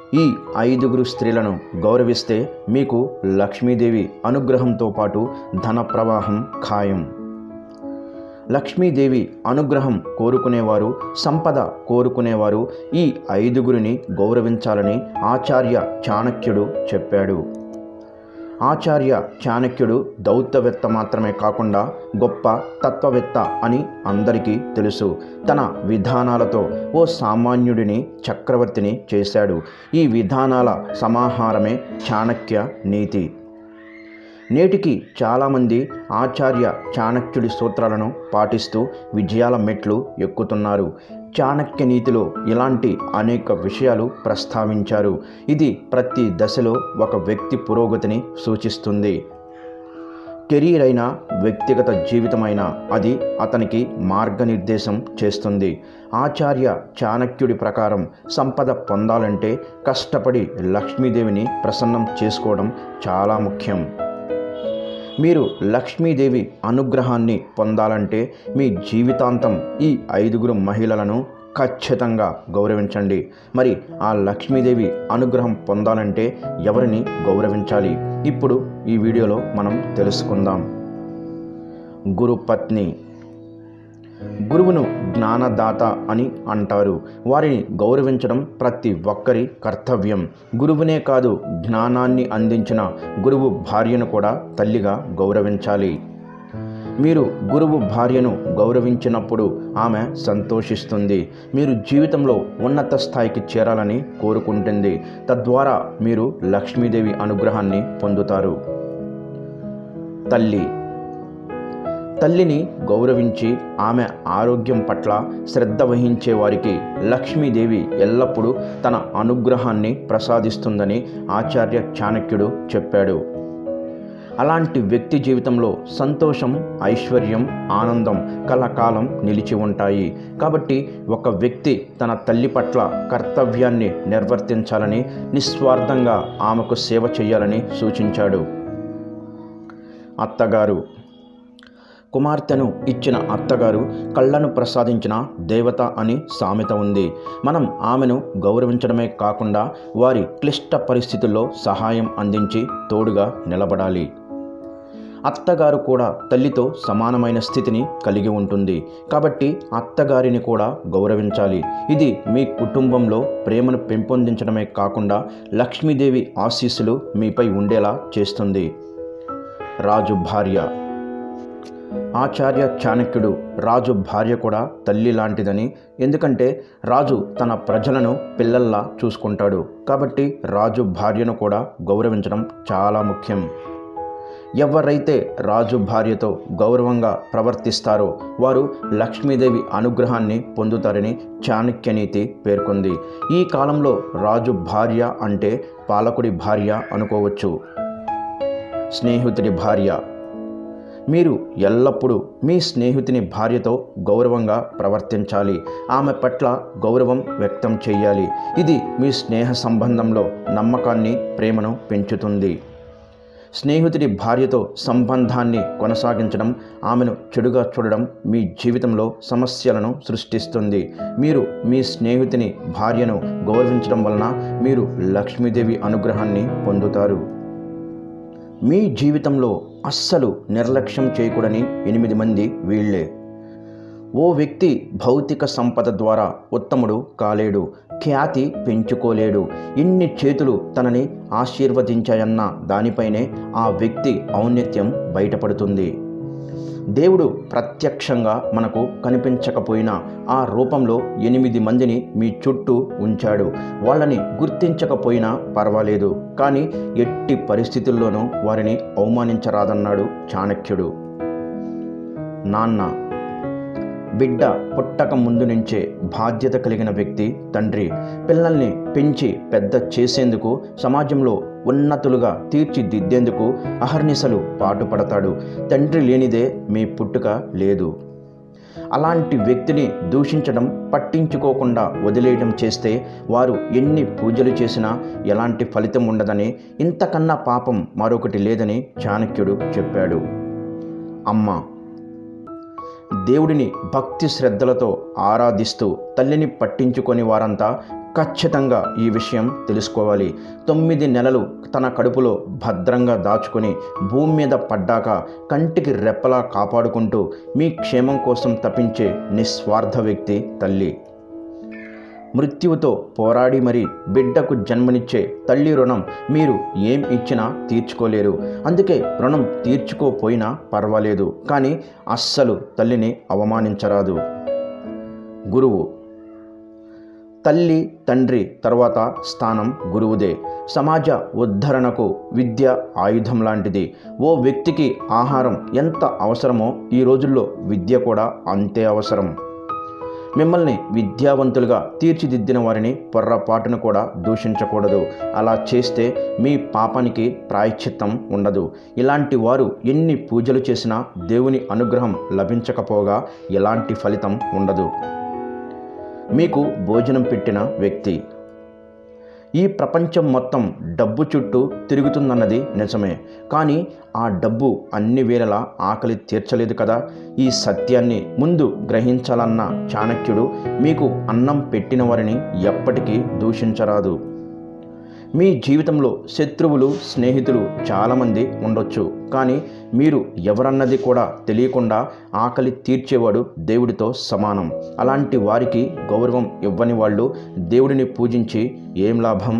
ఈ 5గురు స్త్రీలను గౌరవిస్తే మీకు లక్ష్మీదేవి అనుగ్రహంతో పాటు ధన ప్రవాహం ఖాయం. లక్ష్మీదేవి అనుగ్రహం కోరుకునేవారు, సంపద కోరుకునేవారు ఈ 5గురిని గౌరవించాలని ఆచార్య చాణక్యుడు చెప్పాడు. ఆచార్య చాణక్యుడు దౌత్యవేత్త మాత్రమే కాకుండా గొప్ప తత్వవేత్త అని అందరికీ తెలుసు. తన విధానాలతో ఓ సామాన్యుడిని చక్రవర్తిని చేశాడు. ఈ విధానాల సమాహారమే చాణక్య నీతి. నేటికి చాలామంది ఆచార్య చాణక్యుడి సూత్రాలను పాటిస్తూ విజయాల మెట్లు ఎక్కుతున్నారు. చాణక్య నీతిలో ఇలాంటి అనేక విషయాలు ప్రస్తావించారు. ఇది ప్రతి దశలో ఒక వ్యక్తి పురోగతిని సూచిస్తుంది. కెరీర్ అయినా, వ్యక్తిగత జీవితమైనా అది అతనికి మార్గనిర్దేశం చేస్తుంది. ఆచార్య చాణక్యుడి ప్రకారం సంపద పొందాలంటే కష్టపడి లక్ష్మీదేవిని ప్రసన్నం చేసుకోవడం చాలా ముఖ్యం. మీరు లక్ష్మీదేవి అనుగ్రహాన్ని పొందాలంటే మీ జీవితాంతం ఈ 5గురు మహిళలను ఖచ్చితంగా గౌరవించండి. మరి ఆ లక్ష్మీదేవి అనుగ్రహం పొందాలంటే ఎవరిని గౌరవించాలి? ఇప్పుడు ఈ వీడియోలో మనం తెలుసుకుందాం. గురుపత్ని. గురువును జ్ఞానదాత అని అంటారు. వారిని గౌరవించడం ప్రతి ఒక్కరి కర్తవ్యం. గురువునే కాదు, జ్ఞానాన్ని అందించిన గురువు భార్యను కూడా తల్లిగా గౌరవించాలి. మీరు గురువు భార్యను గౌరవించినప్పుడు ఆమె సంతోషిస్తుంది. మీరు జీవితంలో ఉన్నత స్థాయికి చేరాలని కోరుకుంటుంది. తద్వారా మీరు లక్ష్మీదేవి అనుగ్రహాన్ని పొందుతారు. తల్లి. తల్లిని గౌరవించి ఆమె ఆరోగ్యం పట్ల శ్రద్ధ వహించే వారికి లక్ష్మీదేవి ఎల్లప్పుడూ తన అనుగ్రహాన్ని ప్రసాదిస్తుందని ఆచార్య చాణక్యుడు చెప్పాడు. అలాంటి వ్యక్తి జీవితంలో సంతోషం, ఐశ్వర్యం, ఆనందం కలకాలం నిలిచి ఉంటాయి. కాబట్టి ఒక వ్యక్తి తన తల్లి పట్ల కర్తవ్యాన్ని నిర్వర్తించాలని, నిస్వార్థంగా ఆమెకు సేవ చేయాలని సూచించాడు. అత్తగారు. కుమార్తెను ఇచ్చిన అత్తగారు కళ్ళను ప్రసాదించిన దేవత అని సామెత ఉంది. మనం ఆమెను గౌరవించడమే కాకుండా వారి క్లిష్ట పరిస్థితుల్లో సహాయం అందించి తోడుగా నిలబడాలి. అత్తగారు కూడా తల్లితో సమానమైన స్థితిని కలిగి ఉంటుంది. కాబట్టి అత్తగారిని కూడా గౌరవించాలి. ఇది మీ కుటుంబంలో ప్రేమను పెంపొందించడమే కాకుండా లక్ష్మీదేవి ఆశీస్సులు మీపై ఉండేలా చేస్తుంది. రాజు భార్య. ఆచార్య చాణక్యుడు రాజు భార్య కూడా తల్లి లాంటిదని, ఎందుకంటే రాజు తన ప్రజలను పిల్లల్లా చూసుకుంటాడు. కాబట్టి రాజు భార్యను కూడా గౌరవించడం చాలా ముఖ్యం. ఎవరైతే రాజు భార్యతో గౌరవంగా ప్రవర్తిస్తారో వారు లక్ష్మీదేవి అనుగ్రహాన్ని పొందుతారని చాణక్య నీతి పేర్కొంది. ఈ కాలంలో రాజు భార్య అంటే పాలకుడి భార్య అనుకోవచ్చు. స్నేహితుడి భార్య. మీరు ఎల్లప్పుడూ మీ స్నేహితుని భార్యతో గౌరవంగా ప్రవర్తించాలి. ఆమె పట్ల గౌరవం వ్యక్తం చేయాలి. ఇది మీ స్నేహ సంబంధంలో నమ్మకాన్ని, ప్రేమను పెంచుతుంది. స్నేహితుడి భార్యతో సంబంధాన్ని కొనసాగించడం, ఆమెను చెడుగా చూడడం మీ జీవితంలో సమస్యలను సృష్టిస్తుంది. మీరు మీ స్నేహితుని భార్యను గౌరవించడం వలన మీరు లక్ష్మీదేవి అనుగ్రహాన్ని పొందుతారు. మీ జీవితంలో అస్సలు నిర్లక్ష్యం చేయకూడని 8 మంది వీళ్ళే. ఓ వ్యక్తి భౌతిక సంపద ద్వారా ఉత్తముడు కాలేడు, ఖ్యాతి పెంచుకోలేడు. ఎన్ని చేతులు తనని ఆశీర్వదించాయన్న దానిపైనే ఆ వ్యక్తి ఔన్నత్యం బయటపడుతుంది. దేవుడు ప్రత్యక్షంగా మనకు కనిపించకపోయినా ఆ రూపంలో 8 మందిని మీ చుట్టూ ఉంచాడు. వాళ్ళని గుర్తించకపోయినా పర్వాలేదు, కానీ ఎట్టి పరిస్థితుల్లోనూ వారిని అవమానించరాదన్నాడు చాణక్యుడు. నాన్న. బిడ్డ పుట్టక ముందు నుంచే బాధ్యత కలిగిన వ్యక్తి తండ్రి. పిల్లల్ని పెంచి పెద్ద చేసేందుకు, సమాజంలో ఉన్నతులుగా తీర్చిదిద్దేందుకు అహర్నిశలు పాటుపడతాడు. తండ్రి లేనిదే మీ పుట్టుక లేదు. అలాంటి వ్యక్తిని దూషించడం, పట్టించుకోకుండా వదిలేయడం చేస్తే వారు ఎన్ని పూజలు చేసినా ఎలాంటి ఫలితం ఉండదని, ఇంతకన్నా పాపం మరొకటి లేదని చాణక్యుడు చెప్పాడు. అమ్మ. దేవుడిని భక్తి శ్రద్ధలతో ఆరాధిస్తూ తల్లిని పట్టించుకొని వారంతా ఖచ్చితంగా ఈ విషయం తెలుసుకోవాలి. 9 నెలలు తన కడుపులో భద్రంగా దాచుకొని భూమి మీద పడ్డాక కంటికి రెప్పలా కాపాడుకుంటూ మీ క్షేమం కోసం తప్పించే నిస్వార్థ వ్యక్తి తల్లి. మృత్యువుతో పోరాడి మరీ బిడ్డకు జన్మనిచ్చే తల్లి రుణం మీరు ఏం ఇచ్చినా తీర్చుకోలేరు. అందుకే రుణం తీర్చుకోపోయినా పర్వాలేదు, కానీ అస్సలు తల్లిని అవమానించరాదు. గురువు. తల్లి తండ్రి తర్వాత స్థానం గురువుదే. సమాజ ఉద్ధరణకు విద్య ఆయుధం లాంటిది. ఓ వ్యక్తికి ఆహారం ఎంత అవసరమో ఈ రోజుల్లో విద్య కూడా అంతే అవసరం. మిమ్మల్ని విద్యావంతులుగా తీర్చిదిద్దిన వారిని పొర్రపాటును కూడా దూషించకూడదు. అలా చేస్తే మీ పాపానికి ప్రాయశ్చిత్తం ఉండదు. ఇలాంటి వారు ఎన్ని పూజలు చేసినా దేవుని అనుగ్రహం లభించకపోగా ఎలాంటి ఫలితం ఉండదు. మీకు భోజనం పెట్టిన వ్యక్తి. ఈ ప్రపంచం మొత్తం డబ్బు చుట్టూ తిరుగుతుందన్నది నిజమే, కానీ ఆ డబ్బు అన్ని వేళలా ఆకలి తీర్చలేదు కదా. ఈ సత్యాన్ని ముందు గ్రహించాలన్న చాణక్యుడు మీకు అన్నం పెట్టిన వారిని ఎప్పటికీ దూషించరాదు. మీ జీవితంలో శత్రువులు స్నేహితులు చాలామంది ఉండొచ్చు, కానీ మీరు ఎవరన్నది కూడా తెలియకుండా ఆకలి తీర్చేవాడు దేవుడితో సమానం. అలాంటి వారికి గౌరవం ఇవ్వని వాళ్ళు దేవుడిని పూజించి ఏం లాభం?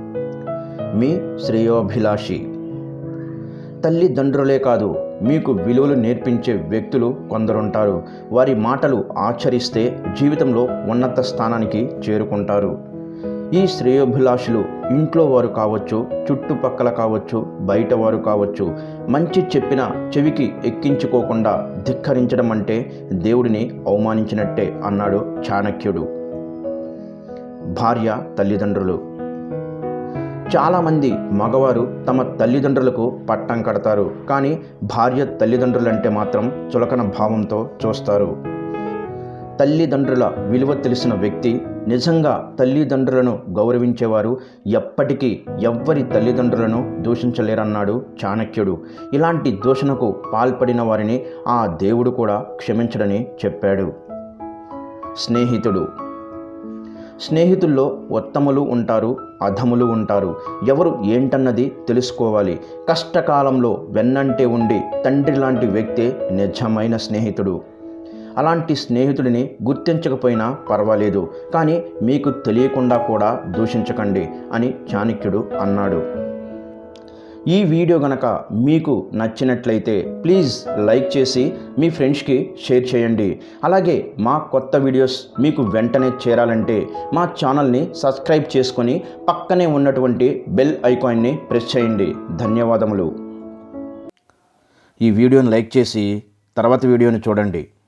మీ శ్రేయోభిలాషి. తల్లిదండ్రులే కాదు, మీకు విలువలు నేర్పించే వ్యక్తులు కొందరుంటారు. వారి మాటలు ఆచరిస్తే జీవితంలో ఉన్నత స్థానానికి చేరుకుంటారు. ఈ శ్రేయోభిలాషులు ఇంట్లో వారు కావచ్చు, చుట్టుపక్కల కావచ్చు, బయట వారు కావచ్చు. మంచి చెప్పిన చెవికి ఎక్కించుకోకుండా ధిక్కరించడం అంటే దేవుడిని అవమానించినట్టే అన్నాడు చాణక్యుడు. భార్య తల్లిదండ్రులు. చాలామంది మగవారు తమ తల్లిదండ్రులకు పట్టం కడతారు, కానీ భార్య తల్లిదండ్రులంటే మాత్రం చులకన భావంతో చూస్తారు. తల్లిదండ్రుల విలువ తెలిసిన వ్యక్తి, నిజంగా తల్లిదండ్రులను గౌరవించేవారు ఎప్పటికీ ఎవ్వరి తల్లిదండ్రులను దూషించలేరన్నాడు చాణక్యుడు. ఇలాంటి దూషణకు పాల్పడిన వారిని ఆ దేవుడు కూడా క్షమించడని చెప్పాడు. స్నేహితుడు. స్నేహితుల్లో ఉత్తములు ఉంటారు, అధములు ఉంటారు. ఎవరు ఏంటన్నది తెలుసుకోవాలి. కష్టకాలంలో వెన్నంటే ఉండి తండ్రి లాంటి వ్యక్తే నిజమైన స్నేహితుడు. అలాంటి స్నేహితుడిని గుర్తించకపోయినా పర్వాలేదు, కానీ మీకు తెలియకుండా కూడా దూషించకండి అని చాణక్యుడు అన్నాడు. ఈ వీడియో గనక మీకు నచ్చినట్లయితే ప్లీజ్ లైక్ చేసి మీ ఫ్రెండ్స్కి షేర్ చేయండి. అలాగే మా కొత్త వీడియోస్ మీకు వెంటనే చేరాలంటే మా ఛానల్ని సబ్స్క్రైబ్ చేసుకొని పక్కనే ఉన్నటువంటి బెల్ ఐకాన్ని ప్రెస్ చేయండి. ధన్యవాదములు. ఈ వీడియోని లైక్ చేసి తర్వాత వీడియోని చూడండి.